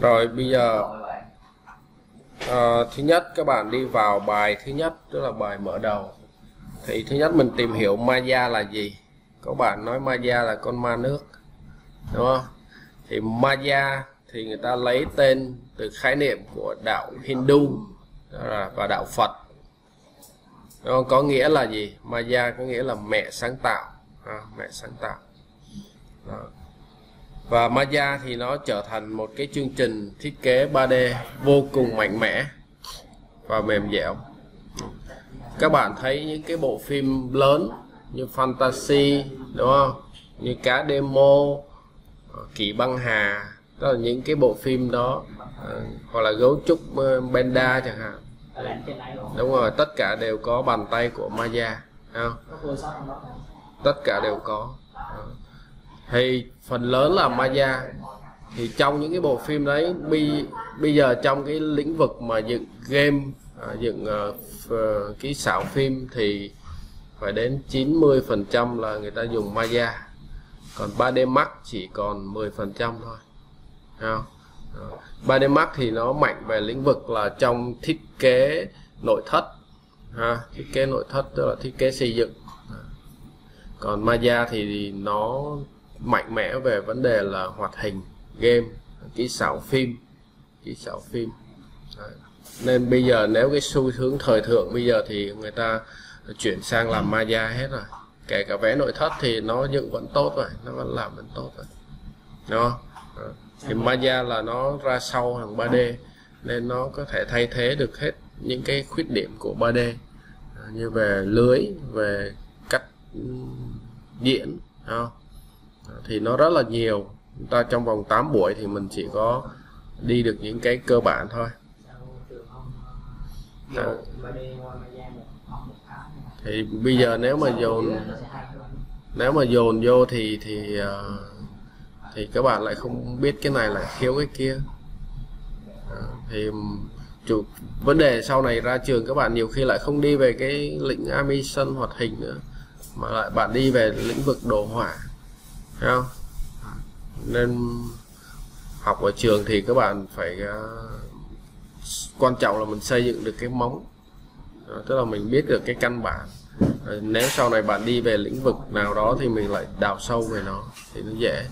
Rồi bây giờ thứ nhất các bạn đi vào bài thứ nhất, tức là bài mở đầu. Thì thứ nhất mình tìm hiểu Maya là gì. Các bạn nói Maya là con ma nước, đúng không? Thì Maya thì người ta lấy tên từ khái niệm của đạo Hindu và đạo Phật. Đó, có nghĩa là gì? Maya có nghĩa là mẹ sáng tạo, mẹ sáng tạo. Đó. Và Maya thì nó trở thành một cái chương trình thiết kế 3D vô cùng mạnh mẽ và mềm dẻo. Các bạn thấy những cái bộ phim lớn như Fantasy, đúng không? Như Cá Demo, Kỷ Băng Hà, đó là những cái bộ phim đó, hoặc là Gấu Trúc Benda chẳng hạn. Đúng rồi, tất cả đều có bàn tay của Maya, không? Tất cả đều có. Thì phần lớn là Maya. Thì trong những cái bộ phim đấy, bây giờ trong cái lĩnh vực mà dựng game, dựng kỹ xảo phim thì phải đến 90% là người ta dùng Maya. Còn 3D Max chỉ còn 10% thôi. Không? 3D Max thì nó mạnh về lĩnh vực là trong thiết kế nội thất, thiết kế nội thất tức là thiết kế xây dựng. Còn Maya thì nó mạnh mẽ về vấn đề là hoạt hình, game, kỹ xảo phim. Đấy. Nên bây giờ nếu cái xu hướng thời thượng bây giờ thì người ta chuyển sang làm Maya hết rồi. Kể cả vẽ nội thất thì nó dựng vẫn tốt rồi, nó vẫn làm vẫn tốt rồi. Đó. Thì Maya là nó ra sau hàng 3D nên nó có thể thay thế được hết những cái khuyết điểm của 3D, như về lưới, về cách diễn, thì nó rất là nhiều. Chúng ta trong vòng 8 buổi thì mình chỉ có đi được những cái cơ bản thôi. Thì bây giờ nếu mà dồn vô thì các bạn lại không biết cái này lại thiếu cái kia. Thì vấn đề sau này ra trường các bạn nhiều khi lại không đi về cái lĩnh animation hoạt hình nữa, mà lại bạn đi về lĩnh vực đồ họa, thấy không? Nên học ở trường thì các bạn phải quan trọng là mình xây dựng được cái móng, tức là mình biết được cái căn bản. Nếu sau này bạn đi về lĩnh vực nào đó thì mình lại đào sâu về nó thì nó dễ.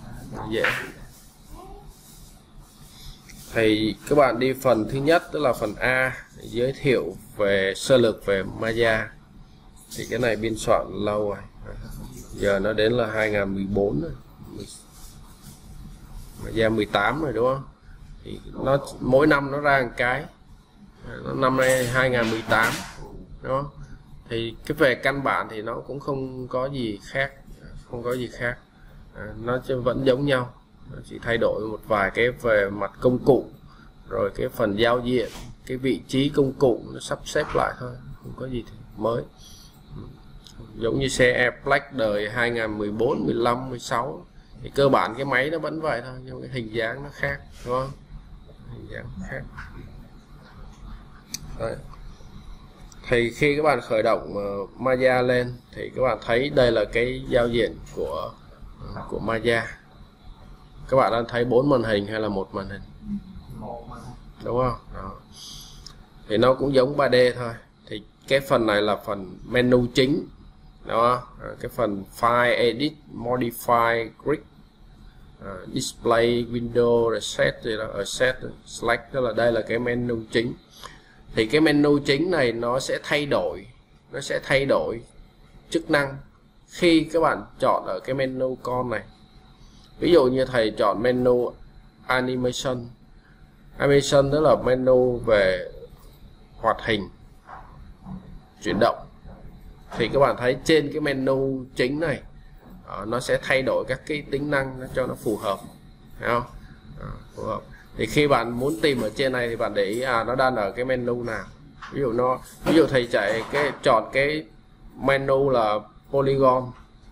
Thì các bạn đi phần thứ nhất, tức là phần A, giới thiệu về sơ lược về Maya. Thì cái này biên soạn lâu rồi, giờ nó đến là 2014 rồi, Maya 18 rồi, đúng không? Thì nó mỗi năm nó ra một cái, năm nay 2018, đúng không? Thì cái về căn bản thì nó cũng không có gì khác, nó vẫn giống nhau, nó chỉ thay đổi một vài cái về mặt công cụ, rồi cái phần giao diện, cái vị trí công cụ nó sắp xếp lại thôi, không có gì mới. Giống như xe Airflex đời 2014, 15, 16 thì cơ bản cái máy nó vẫn vậy thôi, nhưng cái hình dáng nó khác, đúng không? Hình dáng khác. Đấy. Thì khi các bạn khởi động Maya lên thì các bạn thấy đây là cái giao diện của Maya. Các bạn đang thấy 4 màn hình hay là một màn hình? Đúng không? Đó. Thì nó cũng giống 3D thôi. Thì cái phần này là phần menu chính, đó. Cái phần File, Edit, Modify, Grid, Display, Window, Reset gì đó, Set, Select, tức là đây là cái menu chính. Thì cái menu chính này nó sẽ thay đổi chức năng khi các bạn chọn ở cái menu con này. Ví dụ như thầy chọn menu Animation, tức là menu về hoạt hình, chuyển động. Thì các bạn thấy trên cái menu chính này nó sẽ thay đổi các cái tính năng cho nó phù hợp, thấy không? Phù hợp. Thì khi bạn muốn tìm ở trên này thì bạn để ý nó đang ở cái menu nào. Ví dụ thầy chọn cái menu là polygon,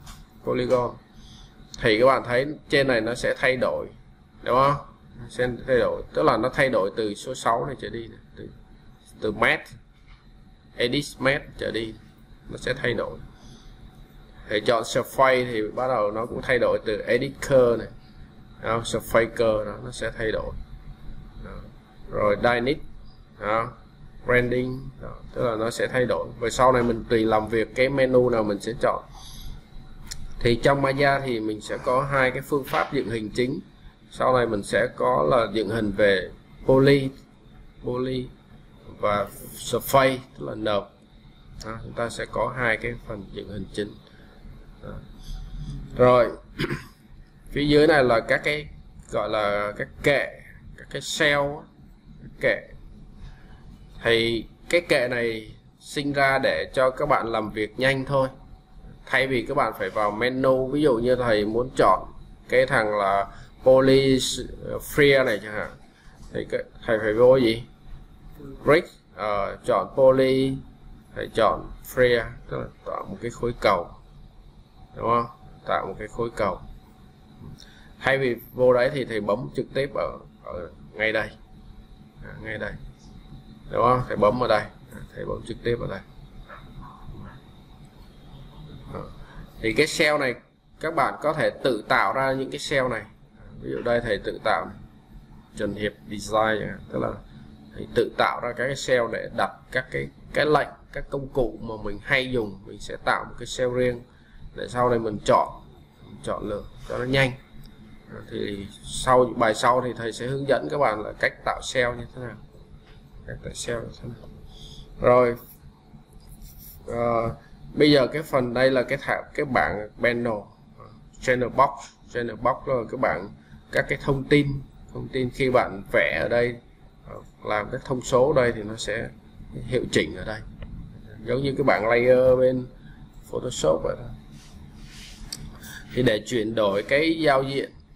thì các bạn thấy trên này nó sẽ thay đổi, đúng không? Sẽ thay đổi, tức là nó thay đổi từ số 6 này trở đi, từ Math, Edit Math trở đi, nó sẽ thay đổi. Thầy chọn Surface thì bắt đầu nó cũng thay đổi từ Edit Curve này, Surface Curve nó sẽ thay đổi. đó. Rồi dynamic đó, branding đó. Tức là nó sẽ thay đổi. Và sau này mình tùy làm việc cái menu nào mình sẽ chọn. Thì trong Maya thì mình sẽ có hai cái phương pháp dựng hình chính. Sau này mình sẽ có là dựng hình về poly và surface, tức là nợp. Đó, chúng ta sẽ có hai cái phần dựng hình chính. Đó. Rồi phía dưới này là các cái gọi là các kệ, các cái cell, các kệ. Thì cái kệ này sinh ra để cho các bạn làm việc nhanh thôi, thay vì các bạn phải vào menu. Ví dụ như thầy muốn chọn cái thằng là poly free này chẳng hạn, thì thầy phải vô gì break, chọn poly, thầy chọn free, tức là tạo một cái khối cầu, đúng không, tạo một cái khối cầu. Thay vì vô đấy thì thầy bấm trực tiếp ở ngay đây, ngay đây, đúng không, thầy bấm ở đây, thầy bấm trực tiếp ở đây. Thì cái cell này các bạn có thể tự tạo ra những cái cell này. Ví dụ đây thầy tự tạo này, Trần Hiệp Design, tức là thầy tự tạo ra các cái cell để đặt các cái lệnh, các công cụ mà mình hay dùng. Mình sẽ tạo một cái cell riêng để sau này mình chọn lựa cho nó nhanh. Thì sau bài sau thì thầy sẽ hướng dẫn các bạn là cách tạo cell như thế nào, cách tạo cell như thế nào. Rồi bây giờ cái phần đây là cái bảng panel, channel box là các bạn các cái thông tin khi bạn vẽ ở đây, làm các thông số đây thì nó sẽ hiệu chỉnh ở đây, giống như cái bảng layer bên Photoshop vậy đó. Thì để chuyển đổi cái giao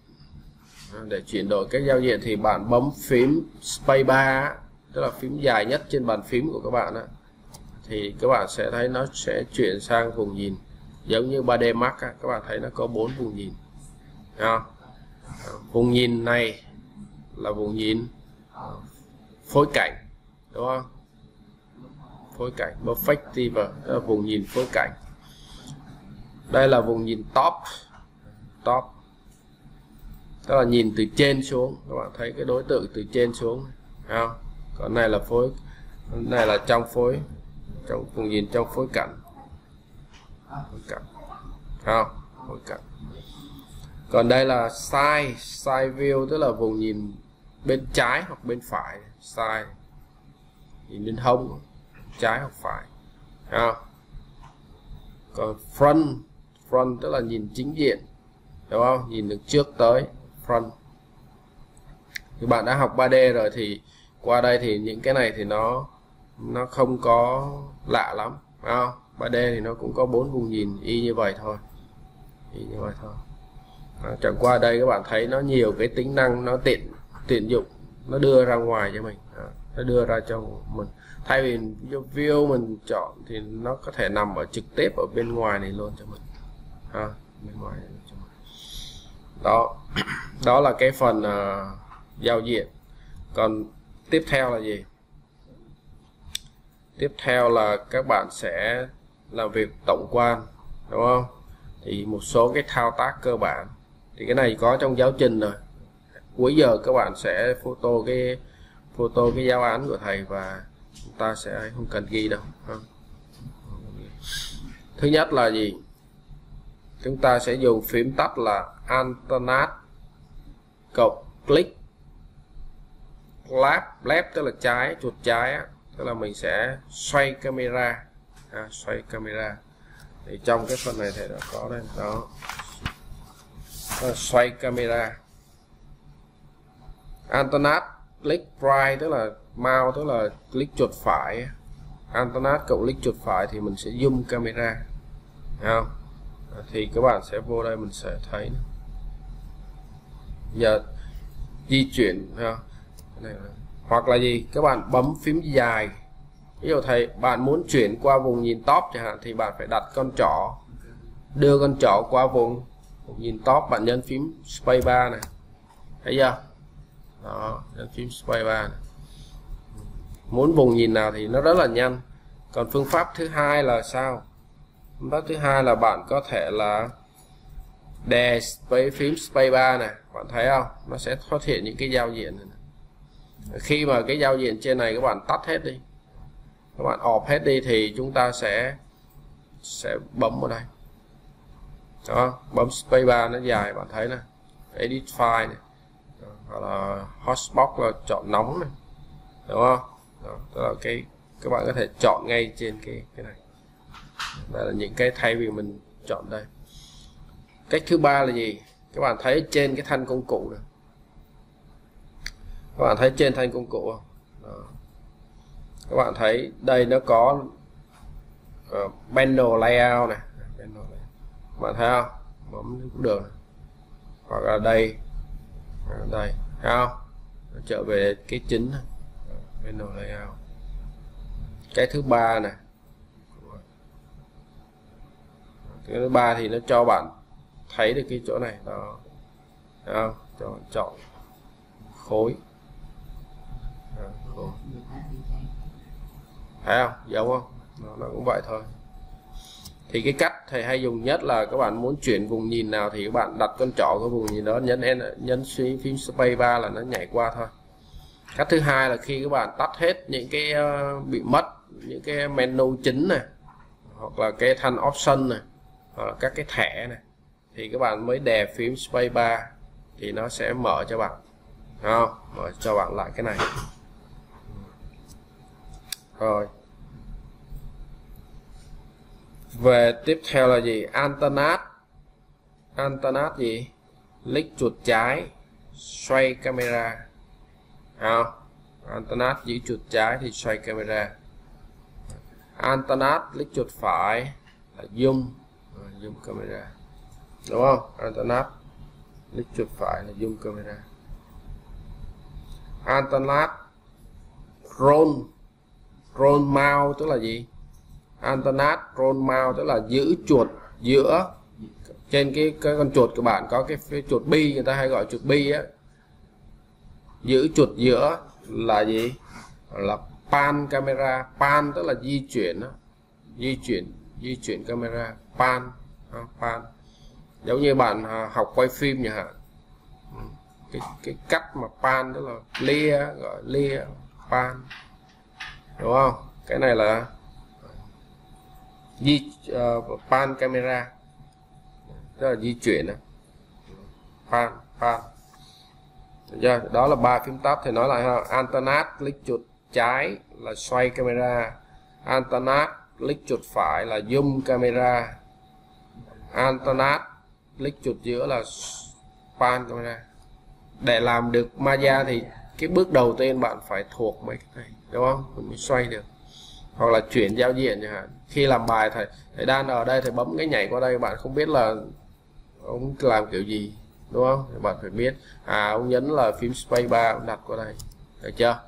diện, thì bạn bấm phím spacebar, tức là phím dài nhất trên bàn phím của các bạn đó, thì các bạn sẽ thấy nó sẽ chuyển sang vùng nhìn giống như 3D Max á. Các bạn thấy nó có 4 vùng nhìn. Vùng nhìn này là vùng nhìn phối cảnh, đúng không, phối cảnh perspective, đó là vùng nhìn phối cảnh. Đây là vùng nhìn top, tức là nhìn từ trên xuống, các bạn thấy cái đối tượng từ trên xuống, không? Còn này là này là trong vùng nhìn trong phối cảnh, không? Phối cảnh. Còn đây là side view, tức là vùng nhìn bên trái hoặc bên phải, side nhìn bên hông, trái hoặc phải, không? Còn front tức là nhìn chính diện, đúng không, nhìn được trước tới, front. Thì bạn đã học 3D rồi thì qua đây thì những cái này thì nó không có lạ lắm, không? 3D thì nó cũng có 4 vùng nhìn y như vậy thôi, chẳng qua đây các bạn thấy nó nhiều cái tính năng, nó tiện dụng, nó đưa ra ngoài cho mình, nó đưa ra cho mình, thay vì view mình chọn thì nó có thể nằm ở trực tiếp ở bên ngoài này luôn cho mình, bên ngoài này cho mình. Đó là cái phần giao diện. Còn tiếp theo là gì? Tiếp theo là các bạn sẽ làm việc tổng quan, đúng không? Thì một số cái thao tác cơ bản thì cái này có trong giáo trình rồi. Cuối giờ các bạn sẽ photo cái giáo án của thầy và chúng ta sẽ không cần ghi đâu. Thứ nhất là gì? Chúng ta sẽ dùng phím tắt là Alternate cộng click left, tức là trái, chuột trái á, tức là mình sẽ xoay camera, thì trong cái phần này thì nó có đây đó, xoay camera. Alternate click right, tức là mouse, tức là click chuột phải. Alternate cộng click chuột phải thì mình sẽ zoom camera, không? Thì các bạn sẽ vô đây mình sẽ thấy. Giờ di chuyển, hoặc là gì, các bạn bấm phím dài. Ví dụ bạn muốn chuyển qua vùng nhìn top chẳng hạn, thì bạn phải đặt con trỏ, đưa con trỏ qua vùng nhìn top, bạn nhấn phím spacebar này, thấy chưa? Đó, nhấn phím spacebar này. Muốn vùng nhìn nào thì nó rất là nhanh. Còn phương pháp thứ hai là sao? Phương pháp thứ hai là bạn có thể là đè với phím spacebar này, bạn thấy không? Nó sẽ xuất hiện những cái giao diện này. Khi mà cái giao diện trên này các bạn tắt hết đi, các bạn off hết đi thì chúng ta sẽ bấm vào đây đó, bấm spacebar nó dài, bạn thấy nè, edit file này, hoặc là hotspot là chọn nóng này, đúng không? Đó, tức là cái các bạn có thể chọn ngay trên cái này. Đây là những cái thay vì mình chọn đây. Cách thứ ba là gì? Các bạn thấy trên cái thanh công cụ này, các bạn thấy trên thanh công cụ không? Đó. Các bạn thấy đây nó có panel layout này, các bạn thấy không? Bấm cũng được, hoặc là đây, thấy không? Nó trở về cái chính này. Panel layout. Cái thứ ba này, cái thứ ba thì nó cho bạn thấy được cái chỗ này đó, thấy không? Cho chọn khối. Khối, thấy không? Giống không? Nó cũng vậy thôi. Thì cái cách thầy hay dùng nhất là các bạn muốn chuyển vùng nhìn nào thì các bạn đặt con trỏ cái vùng nhìn đó, nhấn phím spacebar là nó nhảy qua thôi. Cách thứ hai là khi các bạn tắt hết những cái bị mất những cái menu chính này, hoặc là cái thanh option này, hoặc là các cái thẻ này, thì các bạn mới đè phím spacebar thì nó sẽ mở cho bạn, không? Mở cho bạn lại cái này. Rồi về tiếp theo là gì? Alternate gì? Click chuột trái xoay camera, không? Alternate giữ chuột trái thì xoay camera. Alternate click chuột phải là zoom camera, đúng không? Alternate click chuột phải là zoom camera. Alternate roll mouse tức là gì? Alternate roll mouse tức là giữ chuột giữa, trên cái con chuột của bạn có cái chuột bi, người ta hay gọi chuột bi á, giữ chuột giữa là gì? Là pan camera. Pan tức là di chuyển đó. Di chuyển camera. Pan. Giống như bạn học quay phim nhỉ, cái cách mà pan tức là lia, gọi lia pan, đúng không? Cái này là pan camera, tức là di chuyển đó. Pan. Đó là 3 phím tắt. Thì nói lại ha: alternate click chuột trái là xoay camera, alternate click chuột phải là zoom camera, alternate click chuột giữa là pan camera. Để làm được Maya thì cái bước đầu tiên bạn phải thuộc mấy cái này, đúng không? Mình mới xoay được. Hoặc là chuyển giao diện chẳng hạn. Khi làm bài thầy đang ở đây, thầy bấm cái nhảy qua đây, bạn không biết là ông làm kiểu gì, đúng không? Thì bạn phải biết ông nhấn là phím spacebar, ông đặt qua đây, được chưa?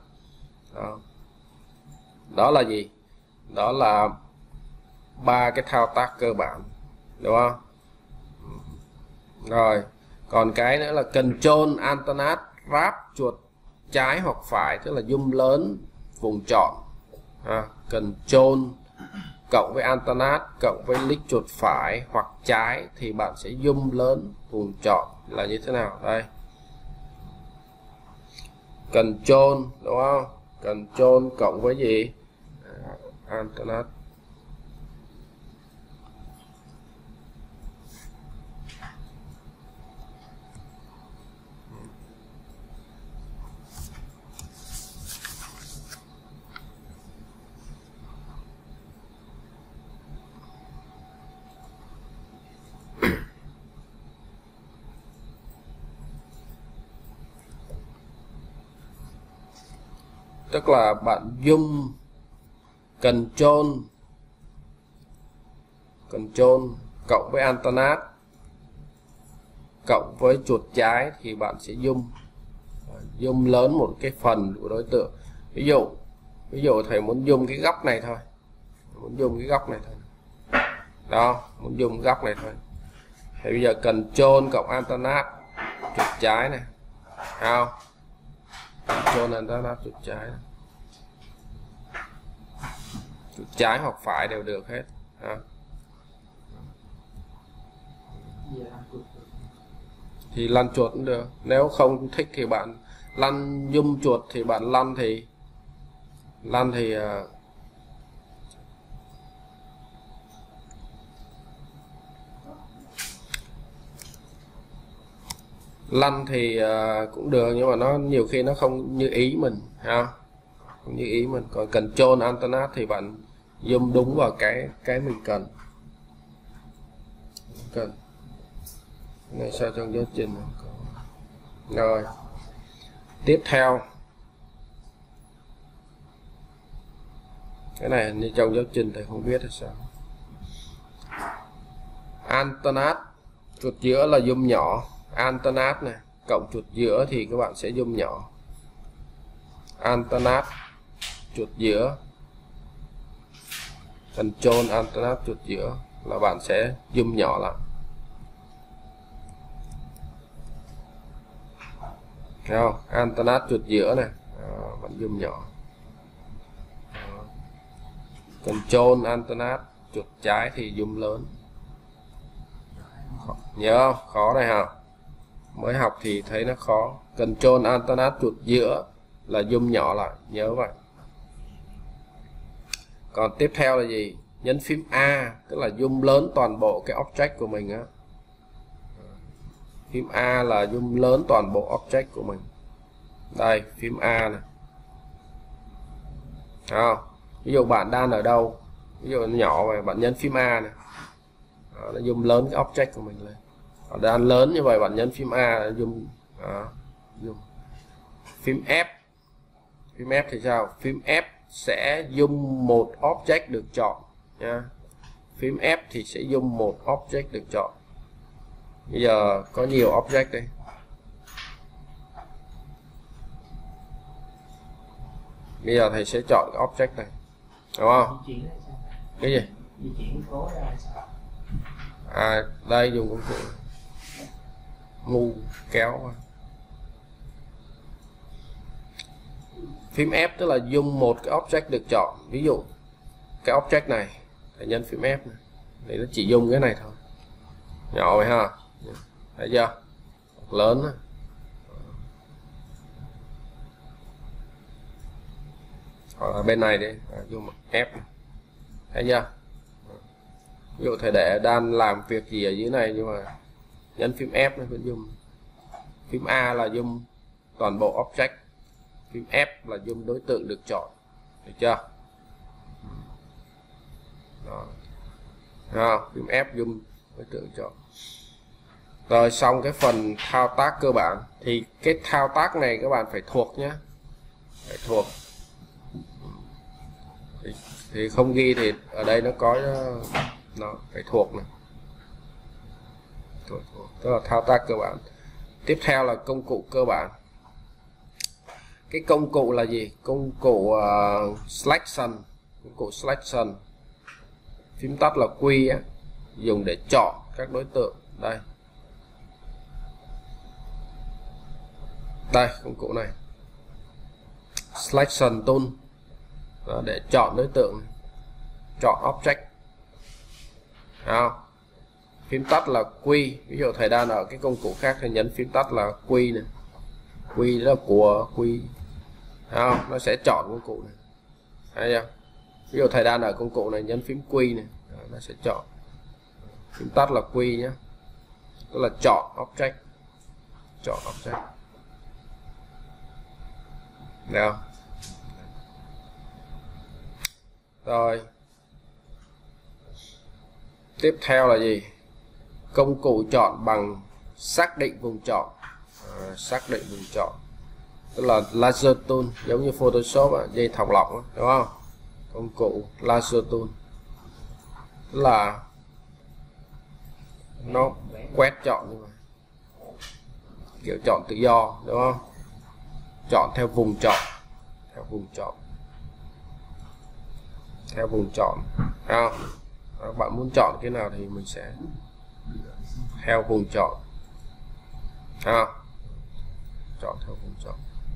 Đó là gì? Đó là 3 cái thao tác cơ bản, đúng không? Rồi còn cái nữa là control alternate grab chuột trái hoặc phải, tức là zoom lớn vùng chọn. Control cộng với alternate cộng với click chuột phải hoặc trái thì bạn sẽ zoom lớn vùng chọn là như thế nào? Đây, control, đúng không? Control cộng với gì? Alternate. Tức là bạn zoom control cộng với alternate cộng với chuột trái thì bạn sẽ zoom lớn một cái phần của đối tượng. Ví dụ thầy muốn zoom cái góc này thôi, đó, muốn zoom góc này thôi. Thì bây giờ control cộng alternate chuột trái này, không? Control alternate chuột trái này. Chuột trái hoặc phải đều được hết. Thì lăn chuột cũng được. Nếu không thích thì bạn lăn zoom chuột thì bạn lăn thì cũng được, nhưng mà nó nhiều khi nó không như ý mình ha, không như ý mình. Còn Control Alternate thì bạn zoom đúng vào cái mình cần. Này sao trong giáo trình rồi. Tiếp theo cái này như trong giáo trình thì không biết là sao. Alternate chuột giữa là zoom nhỏ, Alternate này cộng chuột giữa thì các bạn sẽ zoom nhỏ. Alternate chuột giữa, Control Alternate chuột giữa là bạn sẽ zoom nhỏ lại. Thấy không? Alternate chuột giữa này bạn zoom nhỏ. Control Alternate chuột trái thì zoom lớn. Nhớ không? Khó này hả? Mới học thì thấy nó khó. Control Alternate chuột giữa là zoom nhỏ lại, nhớ vậy. Còn tiếp theo là gì? Nhấn phím A, tức là zoom lớn toàn bộ cái object của mình á. Phím A là zoom lớn toàn bộ object của mình. Đây, phím A này. Ví dụ bạn đang ở đâu, ví dụ nhỏ vậy, bạn nhấn phím A này. Đó, nó zoom lớn cái object của mình lên. Còn đang lớn như vậy, bạn nhấn phím A zoom. Zoom. Phím F. Phím F thì sao? Phím F sẽ zoom một object được chọn nha. Phím F thì sẽ zoom một object được chọn. Bây giờ có nhiều object đây. Bây giờ thầy sẽ chọn cái object này, đúng không? Cái gì? Đây dùng công cụ ngu kéo qua. Phím F tức là zoom một cái object được chọn. Ví dụ cái object này, thầy nhấn phím F này, thì nó chỉ zoom cái này thôi. Nhỏ vậy ha, thấy chưa? Lớn đó. Hoặc là bên này đi, zoom F này. Thấy chưa? Ví dụ thầy để đang làm việc gì ở dưới này, nhưng mà nhấn phím F nó vẫn zoom. Phím A là zoom toàn bộ object, phím F là zoom đối tượng được chọn, được chưa? Đó. Phím F zoom đối tượng chọn. Rồi xong cái phần thao tác cơ bản thì cái thao tác này các bạn phải thuộc nhé, phải thuộc. Thì không ghi thì ở đây nó có, nó phải thuộc này, thuộc. Tức là thao tác cơ bản. Tiếp theo là công cụ cơ bản. Cái công cụ là gì? Công cụ selection. Công cụ selection, phím tắt là Q á, dùng để chọn các đối tượng. Đây công cụ này, selection tool. Đó, để chọn đối tượng, chọn object. Phím tắt là Q. Ví dụ thầy đang ở cái công cụ khác thì nhấn phím tắt là Q này. Q đó là của Q. Nó sẽ chọn công cụ này. Thấy chưa? Ví dụ thầy đang ở công cụ này, nhấn phím Q này. Đó, nó sẽ chọn. Phím tắt là Q nhé, tức là chọn object. Chọn object. Được không? Rồi. Tiếp theo là gì? Công cụ chọn bằng xác định vùng chọn. Xác định vùng chọn, tức là laser tool, giống như Photoshop dây thòng lọng, đúng không? Công cụ laser tool tức là nó quét chọn như vậy, kiểu chọn tự do, đúng không? Chọn theo vùng chọn, theo vùng chọn, theo vùng chọn. Bạn muốn chọn cái nào thì mình sẽ theo vùng chọn. Chọn theo vùng chọn.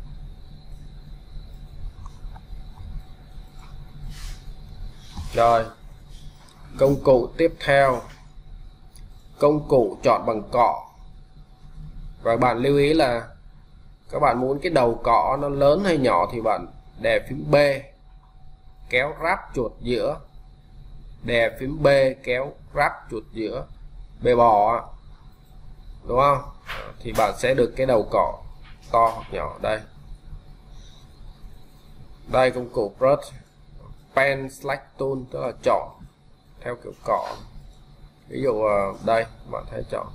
Rồi, công cụ tiếp theo, công cụ chọn bằng cọ. Và bạn lưu ý là Các bạn muốn cái đầu cọ nó lớn hay nhỏ thì bạn đè phím B kéo ráp chuột giữa, đè phím B kéo ráp chuột giữa, B bò, đúng không? Thì bạn sẽ được cái đầu cọ to hoặc nhỏ. Đây công cụ brush pen select tool, tức là chọn theo kiểu cọ. Ví dụ đây bạn thấy chọn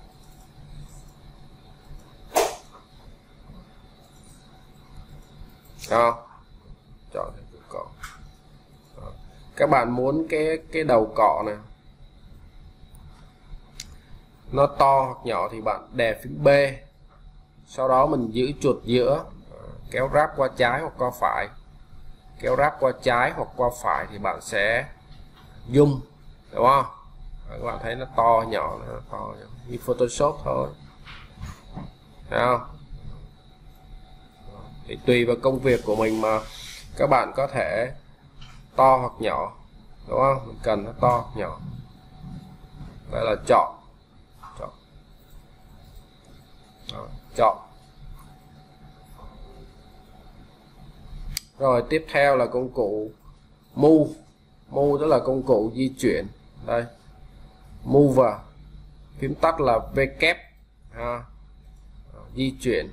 chọn theo kiểu cọ. Các bạn muốn cái đầu cọ này nó to hoặc nhỏ thì bạn đè phím B, sau đó mình giữ chuột giữa, kéo ráp qua trái hoặc qua phải, kéo ráp qua trái hoặc qua phải thì bạn sẽ zoom, đúng không? Các bạn thấy nó to nhỏ, nó to như Photoshop thôi, thấy không? Thì tùy vào công việc của mình mà các bạn có thể to hoặc nhỏ, đúng không? Mình cần nó to hoặc nhỏ. Đây là chọn. Rồi tiếp theo là công cụ move. Move tức là công cụ di chuyển. Đây, mover, phím tắt là V kép, di chuyển.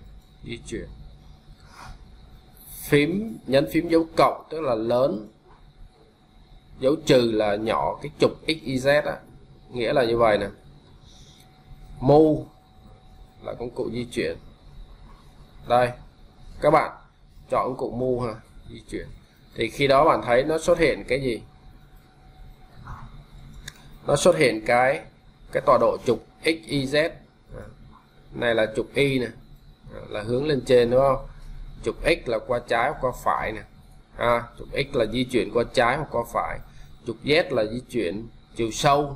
Nhấn phím dấu cộng tức là lớn, dấu trừ là nhỏ, cái trục x y z á, nghĩa là như vậy nè. Move là công cụ di chuyển. Đây các bạn chọn công cụ move di chuyển thì khi đó bạn thấy nó xuất hiện cái gì? Nó xuất hiện cái tọa độ trục x y z. Này là trục y này, là hướng lên trên, đúng không? Trục x là qua trái hoặc qua phải nè. Trục x là di chuyển qua trái hoặc qua phải. Trục z là di chuyển chiều sâu,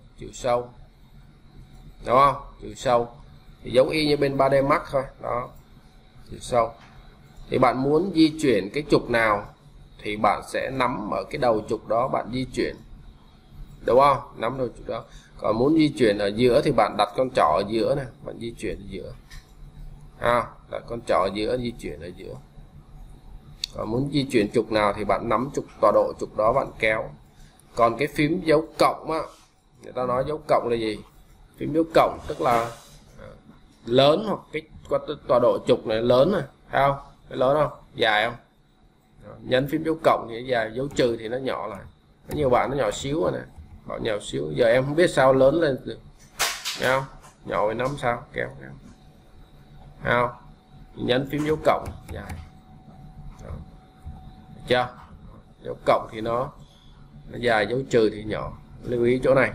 đúng không? Chiều sâu thì giống y như bên 3D Max thôi đó, chiều sâu. Thì bạn muốn di chuyển cái trục nào thì bạn sẽ nắm ở cái đầu trục đó bạn di chuyển, đúng không? Nắm đầu trục đó. Còn muốn di chuyển ở giữa thì bạn đặt con trỏ ở giữa này, bạn di chuyển ở giữa, đặt con trỏ ở giữa, di chuyển ở giữa. Còn muốn di chuyển trục nào thì bạn nắm trục, tọa độ trục đó bạn kéo. Còn cái phím dấu cộng á, người ta nói dấu cộng là gì? Phím dấu cộng tức là lớn, hoặc cái tọa độ trục này lớn này, thấy không? Cái lớn không? Dài không? Nhấn phím dấu cộng thì dài, dấu trừ thì nó nhỏ lại. Có nhiều bạn nó nhỏ xíu rồi này, bảo nhỏ xíu. Giờ em không biết sao lớn lên được, thấy không? Nhỏ với nắm sao? Kéo. Thấy không? Nhấn phím dấu cộng dài. Được chưa? Dấu cộng thì nó dài, dấu trừ thì nhỏ. Lưu ý chỗ này.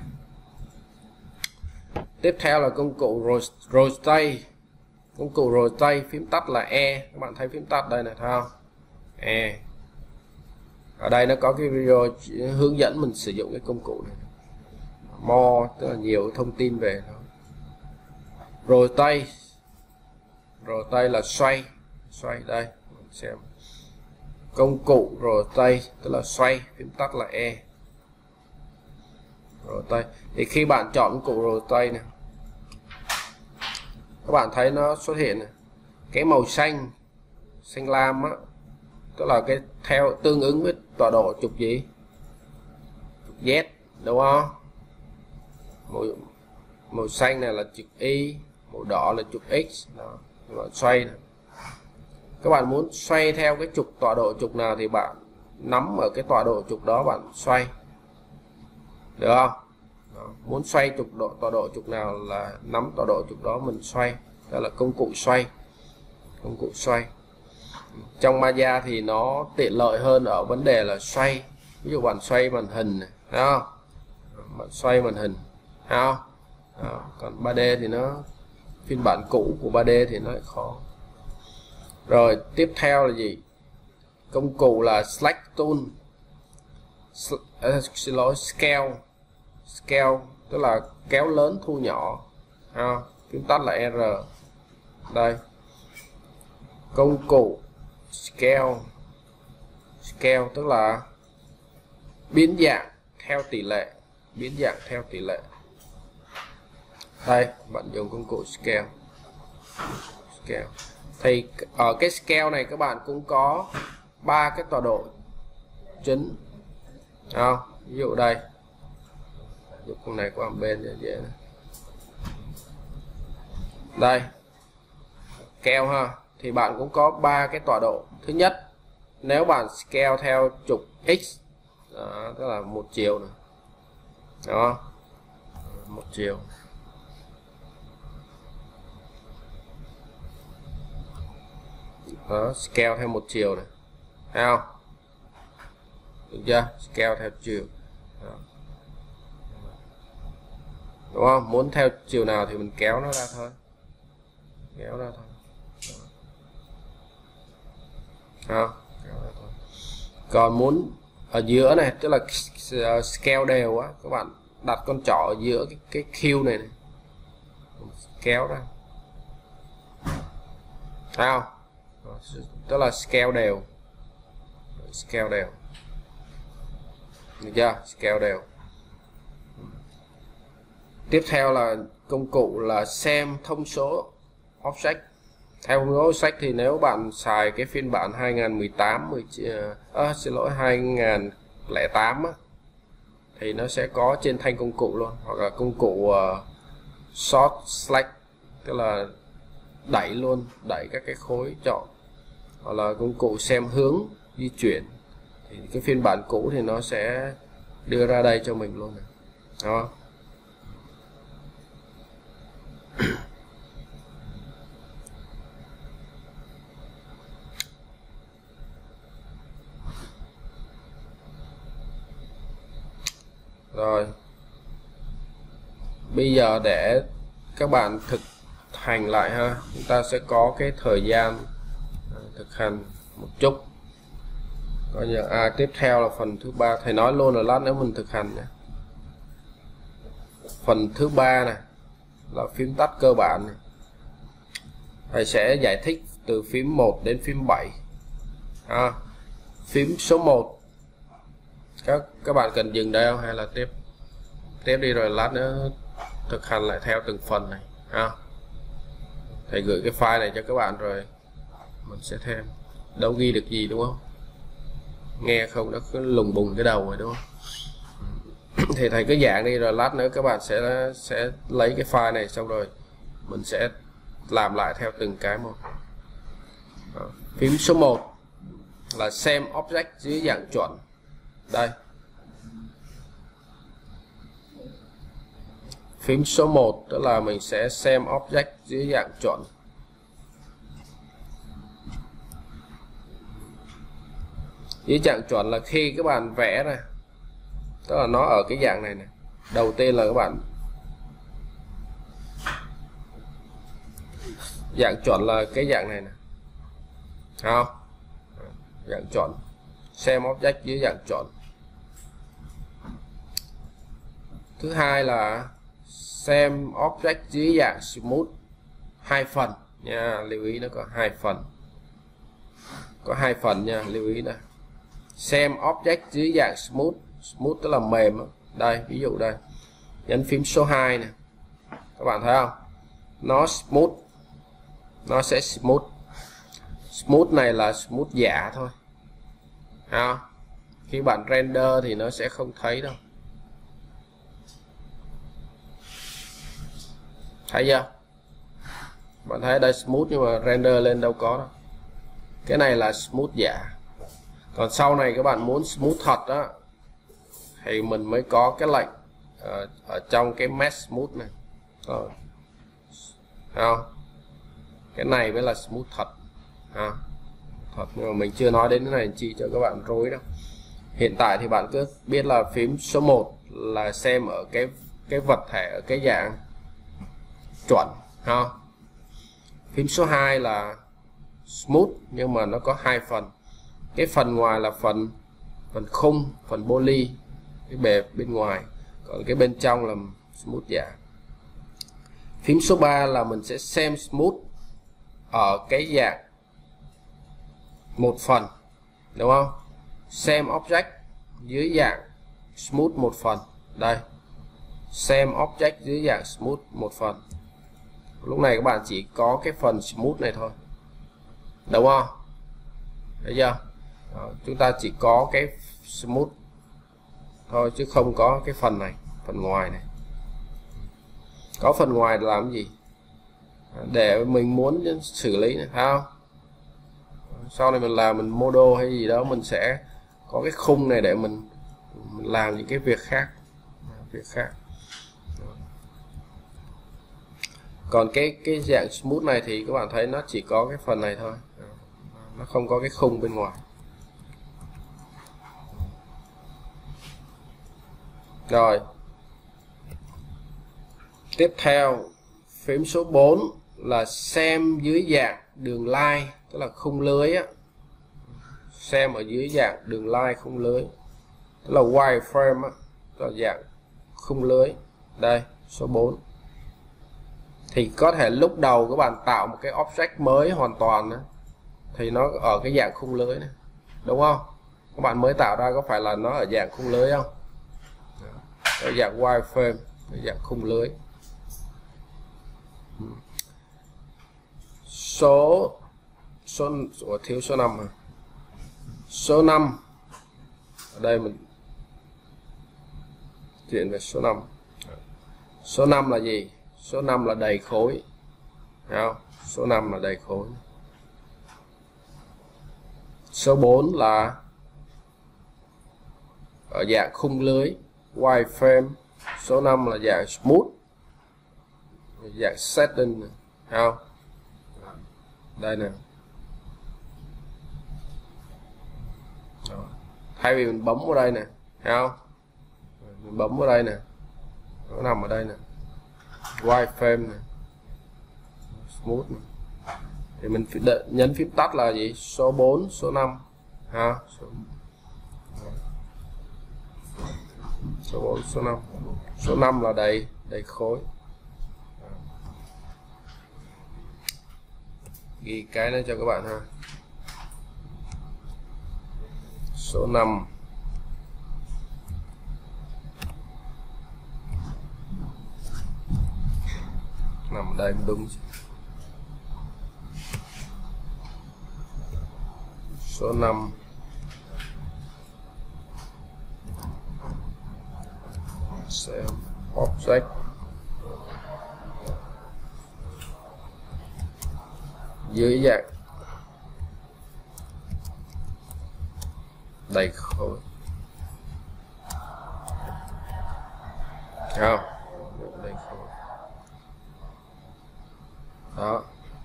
Tiếp theo là công cụ rotate. Công cụ rotate phím tắt là E. Các bạn thấy phím tắt đây này, thấy không? E. Ở đây nó có cái video hướng dẫn mình sử dụng cái công cụ này. More tức là nhiều thông tin về nó. Rotate là xoay đây, mình xem. Công cụ rotate tức là xoay, phím tắt là E. Rotate thì khi bạn chọn công cụ rotate này, các bạn thấy nó xuất hiện này. Cái màu xanh lam á, tức là cái theo tương ứng với tọa độ trục gì? Trục Z, đúng không? Màu xanh này là trục Y, màu đỏ là trục X đó. Các bạn xoay này. Các bạn muốn xoay theo cái trục, tọa độ trục nào thì bạn nắm ở cái tọa độ trục đó bạn xoay, được không? Đó. Muốn xoay tọa độ trục nào là nắm tọa độ trục đó mình xoay, đó là công cụ xoay. Công cụ xoay trong Maya thì nó tiện lợi hơn ở vấn đề là xoay. Ví dụ bạn xoay màn hình này, thấy không? Bạn xoay màn hình, thấy không? Đó. Còn 3D thì nó, phiên bản cũ của 3D thì nó lại khó. Rồi tiếp theo là gì? Công cụ là select tool. Scale tức là kéo lớn thu nhỏ, phím tắt là R. Đây, công cụ scale tức là biến dạng theo tỷ lệ, Đây, bạn dùng công cụ scale. Thì ở cái scale này các bạn cũng có 3 cái tọa độ chính. Ví dụ đây, ví dụ con này qua bên dễ này. Đây scale ha, thì bạn cũng có 3 cái tọa độ. Thứ nhất, nếu bạn scale theo trục x đó, tức là một chiều này. Đó, một chiều. Đó, scale theo một chiều này, thấy không? Được chưa? Scale theo chiều. Đó. Đúng không? Muốn theo chiều nào thì mình kéo nó ra thôi, kéo ra thôi. Đó. Kéo ra thôi. Còn muốn ở giữa này, tức là scale đều á, các bạn đặt con trỏ ở giữa cái Q này, kéo ra, thấy không? Tức là scale đều, scale đều, được chưa? Scale đều. Tiếp theo là công cụ là xem thông số offset. Theo thông số offset thì nếu bạn xài cái phiên bản 2018 2008 á, thì nó sẽ có trên thanh công cụ luôn, hoặc là công cụ short select, tức là đẩy luôn, đẩy các cái khối chọn, hoặc là công cụ xem hướng di chuyển. Thì cái phiên bản cũ thì nó sẽ đưa ra đây cho mình luôn này. Đó. Rồi, bây giờ để các bạn thực hành lại ha, chúng ta sẽ có cái thời gian thực hành một chút. Coi như tiếp theo là phần thứ 3. Thầy nói luôn là lát nữa mình thực hành nhé. Phần thứ 3 này là phím tắt cơ bản này. Thầy sẽ giải thích từ phím 1 đến phím 7. Phím số 1 các bạn cần dừng đây không, hay là tiếp đi rồi lát nữa thực hành lại theo từng phần này ha. Thầy gửi cái file này cho các bạn rồi mình sẽ thêm, đâu ghi được gì đúng không, nghe không nó cứ lùng bùng cái đầu rồi đúng không. Thì thầy cứ dạng đi rồi lát nữa các bạn sẽ lấy cái file này, xong rồi mình sẽ làm lại theo từng cái một. Phím số 1 là xem object dưới dạng chuẩn. Đây, phím số 1 tức là mình sẽ xem object dưới dạng chuẩn. Dưới dạng chuẩn là khi các bạn vẽ ra, tức là nó ở cái dạng này này. Đầu tiên là các bạn dạng chuẩn là cái dạng này nè, không? Dạng chuẩn, xem object dưới dạng chuẩn. Thứ hai là xem object dưới dạng smooth, 2 phần nha, lưu ý nó có 2 phần, có 2 phần nha, lưu ý này. Xem object dưới dạng smooth, smooth tức là mềm. Đây ví dụ đây, nhấn phím số 2 này, các bạn thấy không, nó smooth, nó sẽ smooth. Smooth này là smooth giả thôi, khi bạn render thì nó sẽ không thấy đâu, thấy chưa? Bạn thấy đây smooth nhưng mà render lên đâu có đâu. Cái này là smooth giả. Còn sau này các bạn muốn smooth thật đó thì mình mới có cái lệnh ở trong cái mesh smooth này. Không? Cái này mới là smooth thật. Thật, nhưng mà mình chưa nói đến cái này chỉ cho các bạn rối đâu. Hiện tại thì bạn cứ biết là phím số 1 là xem ở cái vật thể ở cái dạng chuẩn ha. Phím số 2 là smooth nhưng mà nó có 2 phần. Cái phần ngoài là phần khung, phần poly, cái bề bên ngoài, còn cái bên trong là smooth giả. Phím số 3 là mình sẽ xem smooth ở cái dạng một phần, đúng không? Xem object dưới dạng smooth một phần. Đây, xem object dưới dạng smooth một phần. Lúc này các bạn chỉ có cái phần smooth này thôi, đúng không? Thấy chưa? Đó, chúng ta chỉ có cái smooth thôi chứ không có cái phần này, phần ngoài này. Có phần ngoài để làm gì? Để mình muốn xử lý này, thấy không? Sau này mình làm mình model hay gì đó mình sẽ có cái khung này để mình làm những cái việc khác. Còn cái dạng smooth này thì các bạn thấy nó chỉ có cái phần này thôi, nó không có cái khung bên ngoài. Rồi tiếp theo phím số 4 là xem dưới dạng đường line, tức là khung lưới á. Xem ở dưới dạng đường line khung lưới, tức là wireframe á, tức là dạng khung lưới. Đây số 4 thì có thể lúc đầu các bạn tạo một cái object mới hoàn toàn đó, thì nó ở cái dạng khung lưới này, đúng không? Các bạn mới tạo ra có phải là nó ở dạng khung lưới không? Ở dạng wireframe, ở dạng khung lưới. Thiếu số 5 à? Số 5 ở đây mình chuyển về số 5. Số 5 là gì? Số 5 là đầy khối. Thấy không? Số 5 là đầy khối. Số 4 là ở dạng khung lưới wireframe. Số 5 là dạng smooth, dạng setting. Thấy không? Đây nè. Thay vì mình bấm vào đây nè, thấy không? Mình bấm vào đây nè, nó nằm ở đây nè, wireframe nè, smooth nè. Thì mình nhấn phím tắt là gì? Số 4, số 5 ha, số 4, số 5. Số 5 là đầy khối. Ghi cái đó cho các bạn ha. Số 5 nằm ở đây đúng. Số 5 xem object dưới dạng đầy khối. Không? Đầy khối. Đó.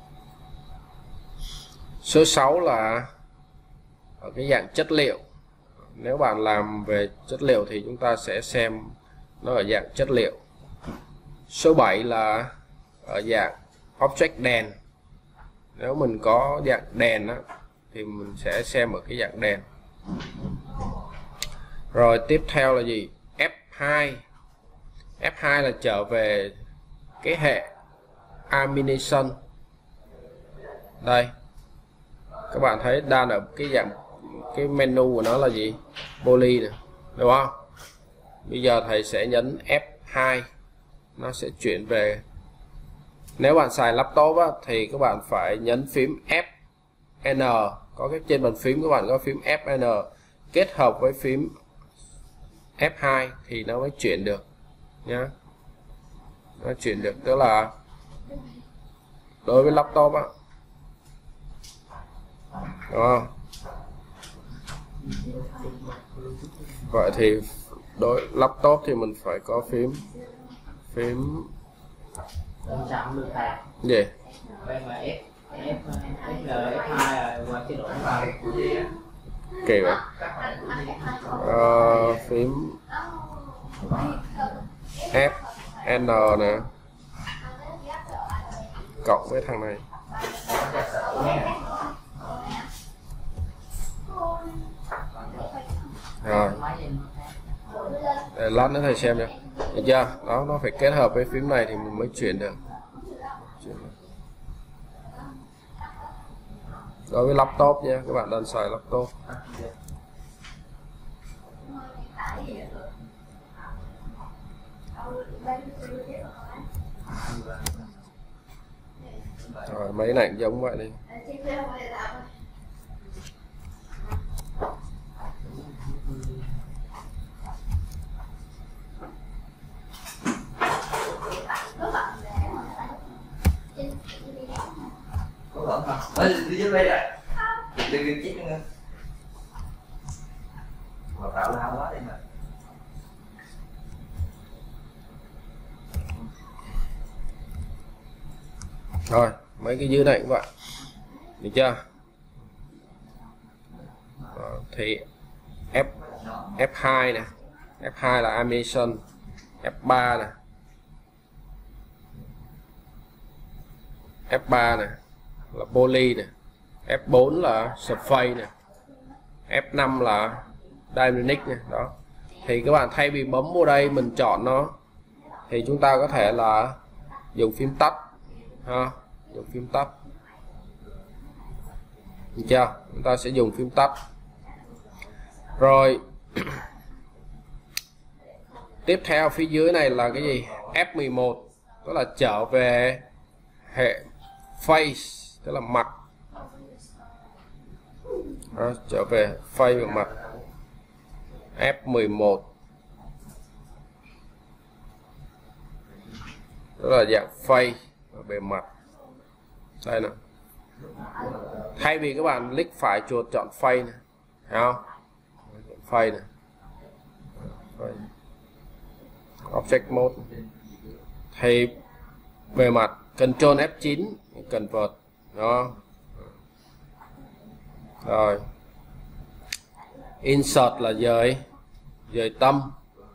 Số 6 là ở cái dạng chất liệu. Nếu bạn làm về chất liệu thì chúng ta sẽ xem nó ở dạng chất liệu. Số 7 là ở dạng object đèn. Nếu mình có dạng đèn á, thì mình sẽ xem ở cái dạng đèn. Rồi tiếp theo là gì? F2. F2 là trở về cái hệ animation. Đây các bạn thấy đang ở cái dạng, cái menu của nó là gì? Poly này, đúng không? Bây giờ thầy sẽ nhấn F2, nó sẽ chuyển về. Nếu bạn xài laptop á, thì các bạn phải nhấn phím Fn, có cái trên bàn phím các bạn có phím Fn kết hợp với phím F2 thì nó mới chuyển được nhá. Nó chuyển được, tức là đối với laptop á, đúng không? Vậy thì đối laptop thì mình phải có phím gì? Kỳ vậy. Phím Fn nè cộng với thằng này. Rồi. Để lát nữa thầy xem nha. Được chưa? Đó, nó phải kết hợp với phím này thì mình mới chuyển được. Đối với laptop nha, các bạn đang xài laptop. Rồi mấy này cũng giống vậy đi. Đi dưới đây rồi. Đi chiếc nữa. Mà tạo lao quá đi mà. Rồi, mấy cái dưới này các bạn. Được chưa? Đó, thì F2 nè. F2 là animation, F3 nè. F3 nè là poly nè, F4 là surface nè, F5 là dynamic nè. Đó. Thì các bạn thay vì bấm vô đây mình chọn nó thì chúng ta có thể là dùng phím tắt ha, dùng phím tắt. Được chưa? Chúng ta sẽ dùng phím tắt. Rồi tiếp theo phía dưới này là cái gì? F11 tức là trở về hệ face, tức là mặt. Đó, trở về face và mặt. F11 tức là dạng face và bề mặt. Đây nè. Thay vì các bạn click phải chuột chọn face này, thấy không? Face này. Object mode thì bề mặt Ctrl F9 convert đó. Rồi insert là dời tâm,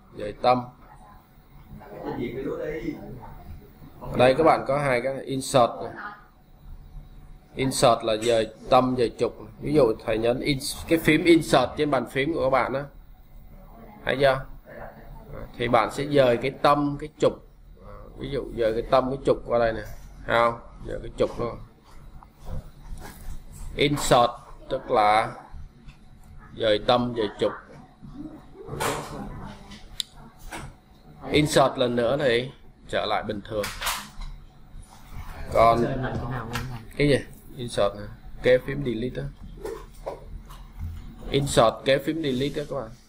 ở đây các bạn có hai cái insert này. Insert là dời tâm, dời trục. Ví dụ thầy nhấn cái phím insert trên bàn phím của các bạn đó, thấy chưa? Thì bạn sẽ dời cái tâm, cái trục. Ví dụ dời cái tâm, cái trục qua đây nè, thấy không? Dời cái trục luôn. Insert tức là dời tâm, dời trục. Insert lần nữa thì trở lại bình thường. Còn cái gì? Insert này, kế phím delete đó. Insert kế phím delete đó các bạn.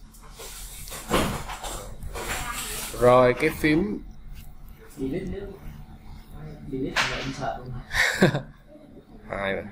Rồi cái phím delete là insert luôn. Hai rồi.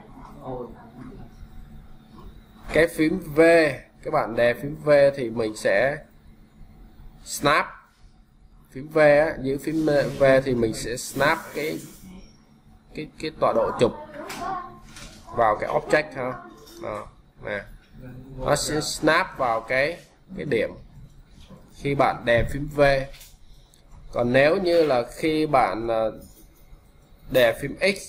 Cái phím V, các bạn đè phím V thì mình sẽ snap. Phím V á, giữ phím V thì mình sẽ snap cái tọa độ trục vào cái object ha. Đó, nè. Nó sẽ snap vào cái điểm khi bạn đè phím V. Còn nếu như là khi bạn đè phím X,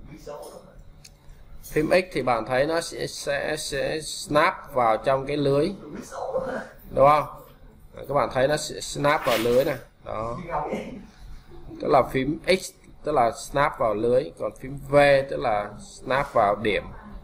phím X thì bạn thấy nó sẽ snap vào trong cái lưới, đúng không? Các bạn thấy nó sẽ snap vào lưới này. Đó, tức là phím X tức là snap vào lưới, còn phím V tức là snap vào điểm,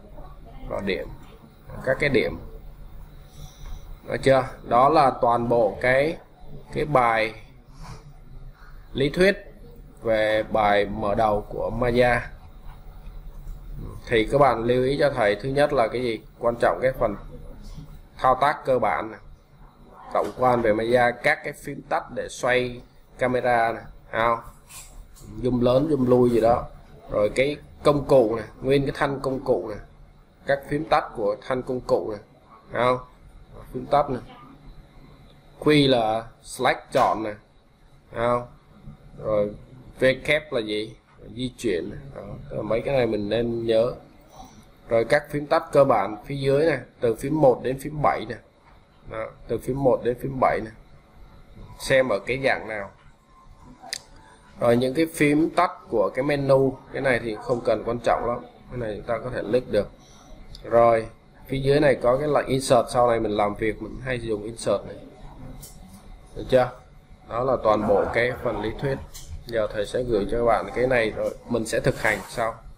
các cái điểm. Được chưa? Đó là toàn bộ cái bài lý thuyết về bài mở đầu của Maya. Thì các bạn lưu ý cho thầy, thứ nhất là cái gì? Quan trọng cái phần thao tác cơ bản này. Tổng quan về Maya, các cái phím tắt để xoay camera này, không? Zoom lớn, zoom lui gì đó. Rồi cái công cụ này, nguyên cái thanh công cụ này, các phím tắt của thanh công cụ này, không? Phím tắt này. Q là select chọn này, không? Rồi V kép là gì? Di chuyển này. Đó, mấy cái này mình nên nhớ. Rồi các phím tắt cơ bản phía dưới này, từ phím 1 đến phím 7 này. Đó, từ phím 1 đến phím 7 này. Xem ở cái dạng nào. Rồi những cái phím tắt của cái menu, cái này thì không cần quan trọng lắm. Cái này chúng ta có thể click được. Rồi phía dưới này có cái lệnh insert, sau này mình làm việc mình hay dùng insert này. Được chưa? Đó là toàn bộ cái phần lý thuyết. Giờ thầy sẽ gửi cho các bạn cái này rồi mình sẽ thực hành sau.